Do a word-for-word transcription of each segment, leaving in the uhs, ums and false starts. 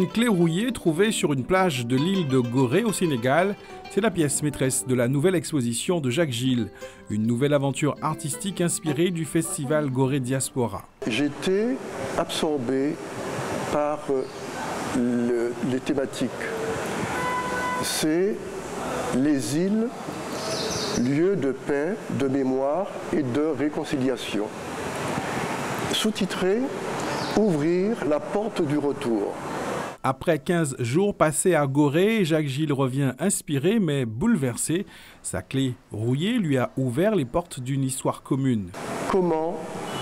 Une clé rouillée trouvée sur une plage de l'île de Gorée au Sénégal, c'est la pièce maîtresse de la nouvelle exposition de Jacques Gilles, une nouvelle aventure artistique inspirée du festival Gorée Diaspora. J'étais absorbé par le, les thématiques. C'est les îles, lieux de paix, de mémoire et de réconciliation. Sous-titré « Ouvrir la porte du retour ». Après quinze jours passés à Gorée, Jacques Gilles revient inspiré mais bouleversé. Sa clé rouillée lui a ouvert les portes d'une histoire commune. Comment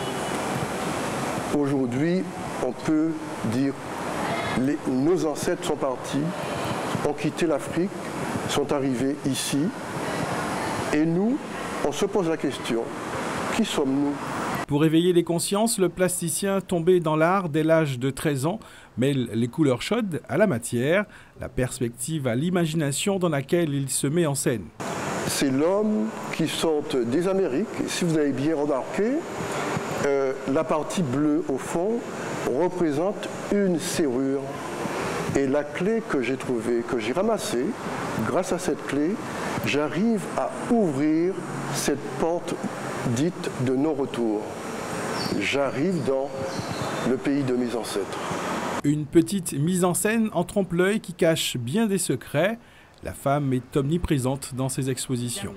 aujourd'hui on peut dire les, nos ancêtres sont partis, ont quitté l'Afrique, sont arrivés ici et nous, on se pose la question, qui sommes-nous ? Pour éveiller les consciences, le plasticien tombé dans l'art dès l'âge de treize ans mêle les couleurs chaudes à la matière, la perspective à l'imagination dans laquelle il se met en scène. C'est l'homme qui sort des Amériques. Si vous avez bien remarqué, euh, la partie bleue au fond représente une serrure. Et la clé que j'ai trouvée, que j'ai ramassée, grâce à cette clé, j'arrive à ouvrir cette porte dite de non-retour. J'arrive dans le pays de mes ancêtres. Une petite mise en scène en trompe-l'œil qui cache bien des secrets. La femme est omniprésente dans ses expositions.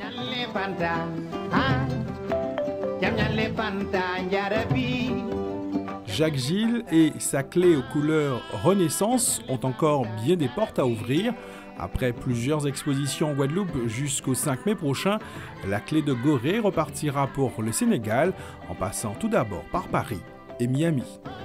Jacques Gilles et sa clé aux couleurs Renaissance ont encore bien des portes à ouvrir. Après plusieurs expositions en Guadeloupe jusqu'au cinq mai prochain, la clé de Gorée repartira pour le Sénégal en passant tout d'abord par Paris et Miami.